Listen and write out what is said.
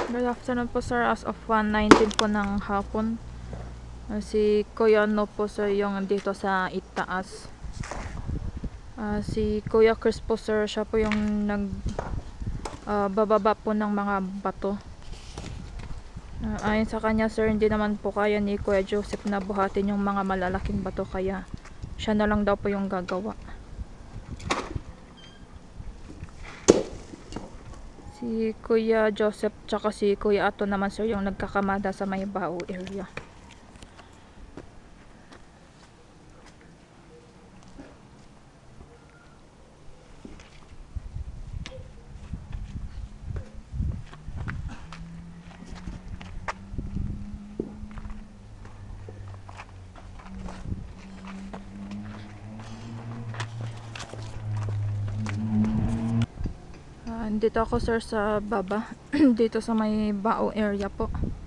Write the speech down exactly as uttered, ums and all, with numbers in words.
Good afternoon po sir, as of one nineteen po ng hapon. Uh, si Kuya No po sir yung dito sa itaas. Uh, si Kuya Chris po sir, siya po yung nag uh, bababa po ng mga bato. Uh, ayon sa kanya sir, hindi naman po kaya ni Kuya Joseph na buhatin yung mga malalaking bato, kaya siya na lang daw po yung gagawa. Si Kuya Joseph tsaka si Kuya Ato naman sir yung nagkakamada sa may bao area. Uh, dito ako sir sa baba dito sa may bao area po.